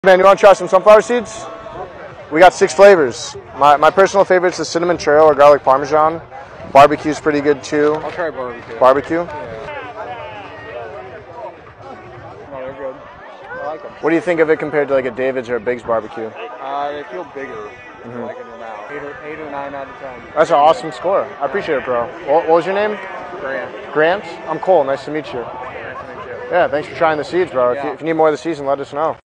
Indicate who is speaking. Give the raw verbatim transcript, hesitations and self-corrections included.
Speaker 1: Man, you want to try some sunflower seeds? We got six flavors. My, my personal favorite is the cinnamon trail or garlic parmesan. Barbecue's pretty good too.
Speaker 2: I'll try barbecue.
Speaker 1: Barbecue?
Speaker 2: Yeah. No, they're good. I like them.
Speaker 1: What do you think of it compared to like a David's or a Big's barbecue?
Speaker 2: Uh, they feel bigger.
Speaker 1: Mm-hmm.
Speaker 2: Like in your mouth. Eight or, eight or nine out of ten.
Speaker 1: That's an awesome score. I appreciate it, bro. What, what was your name?
Speaker 2: Grant.
Speaker 1: Grant? I'm Cole. Nice to meet you.
Speaker 2: Nice to meet you.
Speaker 1: Yeah, thanks for trying the seeds, bro.
Speaker 2: Yeah.
Speaker 1: If, you, if you need more of the season, let us know.